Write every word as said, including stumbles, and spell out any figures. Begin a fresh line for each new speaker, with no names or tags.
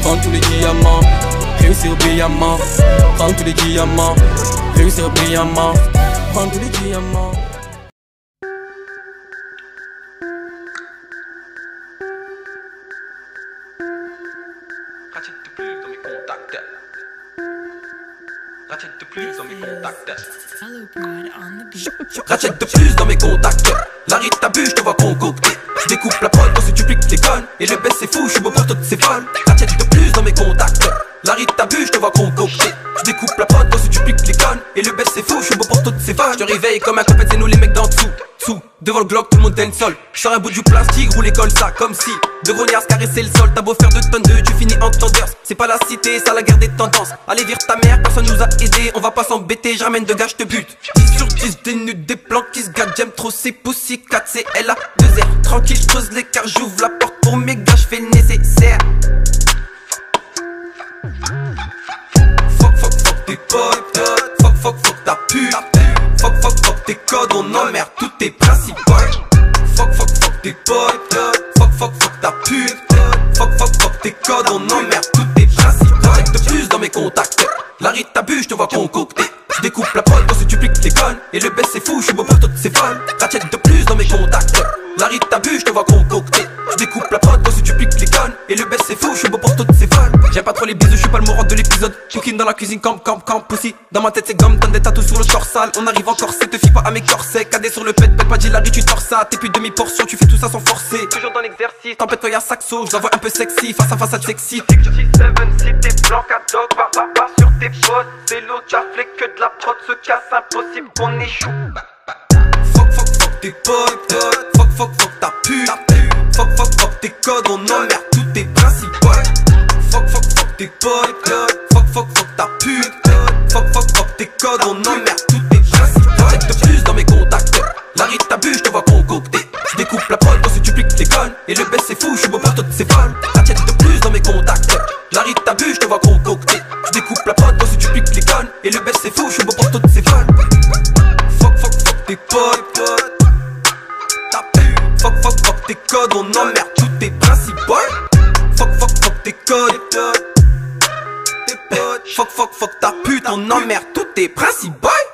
Prendre tous les diamants, réussir brillamment. Prendre tous les diamants, réussir brillamment. Prendre tous les diamants.
Ratchet de plus dans mes contacts. Ratchet de plus dans mes contacts. Ratchet de plus dans mes contacts. Larry t'abuse, je te vois concocter. Je découpe la prod quand tu pliques les connes. Et le baisse c'est fou, je suis beau pour toutes ces folles. Ratchet de plus dans mes contacts. Larry t'abuse, je te vois concocter. Je découpe la prod quand tu pliques les connes. Et le baisse c'est fou, je suis beau pour toutes ces folles. Je te réveille comme un compète, c'est nous les mecs d'en dessous. Sous, devant le Glock, tout le monde t'aime sol. Je sors un bout du plastique, roule l'école ça comme si de grognards caresser le sol. T'as beau faire deux tonnes de, tu finis en tenders. C'est pas la cité, ça la guerre des tendances. Allez vire ta mère, personne nous a aidé. On va pas s'embêter, je ramène de gars, je te bute. dix sur dix, des nudes, des plans qui se gâtent. J'aime trop ces poussy, quatre C L A, deux R. Tranquille, je creuse l'écart, j'ouvre la porte pour mes gars, je fais le nécessaire. Fuck, fuck, fuck tes potes. Fuck, fuck, fuck ta pute. Fuck, fuck, fuck tes codes, on emmerde tous tes principaux. Fuck, fuck, fuck tes potes. Fuck, fuck, fuck ta pute. Fuck, fuck, fuck tes codes, on emmerde tous tes principaux. Ratchet de plus dans mes contacts. Larry t'abuse, je te vois concocter. Je découpe la prod quand tu pliques les connes. Et le baisse c'est fou, je suis beau pour toutes ces folles. Ratchet de plus dans mes contacts. Larry t'abuse, je te vois concocter. Je découpe la prod quand tu pliques les connes. Et le baisse c'est fou, je suis beau pour toutes ces folles. J'aime pas trop les bisous, je suis pas le moron de l'épisode. Cooking dans la cuisine, camp, camp, camp, pussy. Dans ma tête c'est gomme, donne des tatous sur le corps sale. On arrive encore, c'est te fie pas à mes corsets. Cadet sur le pet, pète pas dit Larry, tu tords ça. T'es plus demi-portion, tu fais tout ça sans forcer. Toujours dans l'exercice, tempête toi y'a saxo. Je la vois un peu sexy, face à face à sexy. six sept, si t'es blanc, cadeau, va, va, va sur tes potes. C'est l'autre, t'as fait que de la prod, se casse, impossible qu'on échoue. Fuck, fuck, fuck tes potes. Fuck, fuck, fuck ta pute. Fuck, fuck, fuck tes codes, on emmerde tous tes principaux. Fuck, fuck, fuck tes potes. Fuck, fuck, fuck ta pute. Fuck, fuck, fuck tes codes, on emmerde tous tes principaux. Ratchet de plus dans mes contacts. Larry t'abuse, je te vois concocter. Je découpe la prod quand tu pliques les connes. Et le baisse c'est fou, je suis beau pour toutes ces folles. Ratchet de plus dans mes contacts. Larry t'abuse, je te vois concocter. Je découpe la prod quand tu pliques les connes. Et le baisse c'est fou, je suis beau pour toutes ces folles. Fuck, fuck, fuck tes potes. Ta pute. Fuck, fuck, fuck tes codes, on emmerde tous tes principaux. Fuck, fuck, fuck tes codes. Fuck, fuck, fuck ta pute, on emmerde tous tes principaux.